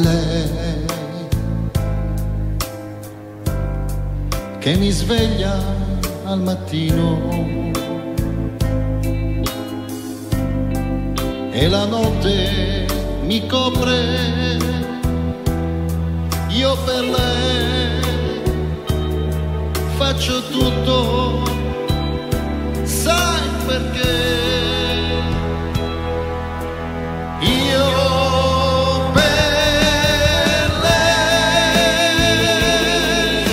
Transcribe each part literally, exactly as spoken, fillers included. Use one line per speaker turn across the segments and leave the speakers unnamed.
lei che mi sveglia al mattino e la notte mi copre. Io per lei faccio tutto, sai perché? Io per lei,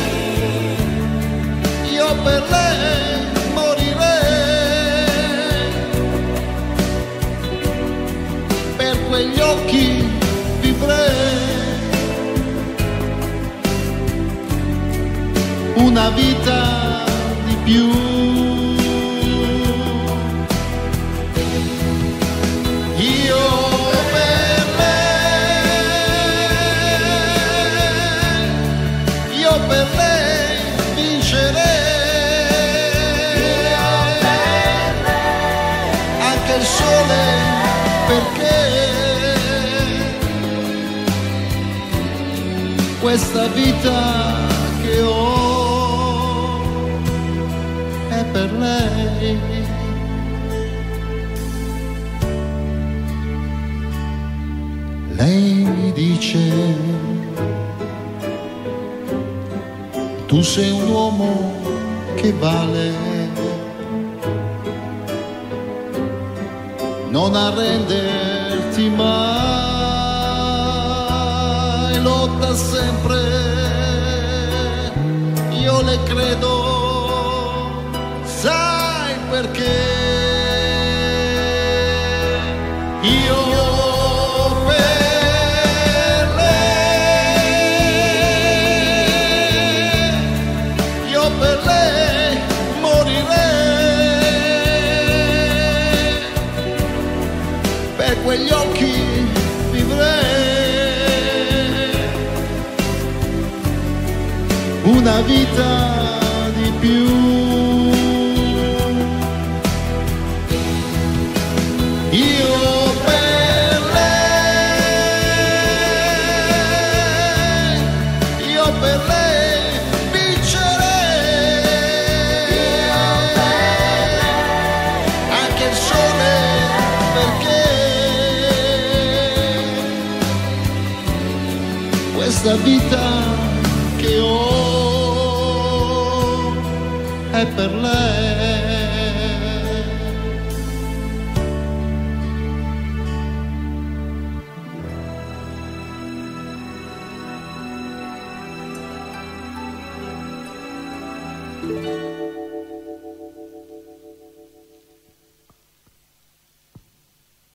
io per lei morirei, per quegli occhi vivrei una vita di più. Io per lei, io per lei vincerei, io per lei, anche il sole, perché questa vita che ho è per lei. Lei mi dice: tu sei un uomo che vale, non arrenderti mai, lotta sempre, io le credo, sai perché? Io per lei morirei, per quegli occhi vivrei una vita di più. Io per lei, io per lei vincerei, anche il sole, perché questa vita che ho è per lei.